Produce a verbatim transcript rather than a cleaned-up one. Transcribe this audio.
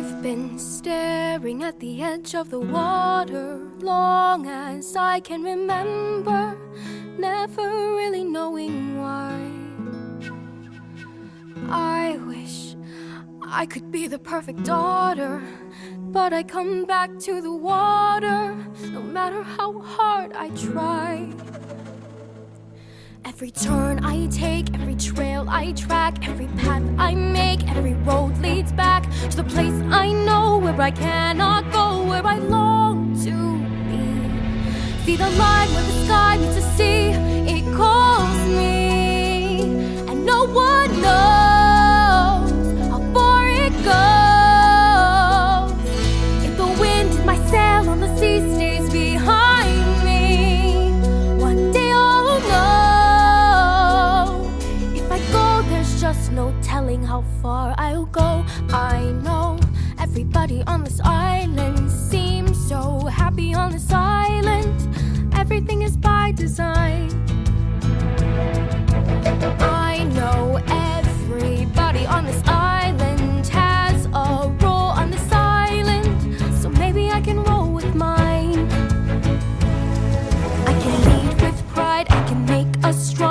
I've been staring at the edge of the water long as I can remember, never really knowing why. I wish I could be the perfect daughter, but I come back to the water no matter how hard I try. Every turn I take, every trail I track, every path I make, every road leads back to the place I know where I cannot go, where I long to be. See the line where the sky meets the sea, it calls me, and no one knows how far it goes. If the wind in my sail on the sea stays behind me, one day I'll know. Just no telling how far I'll go. I know everybody on this island seems so happy on this island. Everything is by design. I know everybody on this island has a role on this island, so maybe I can roll with mine. I can lead with pride, I can make us strong.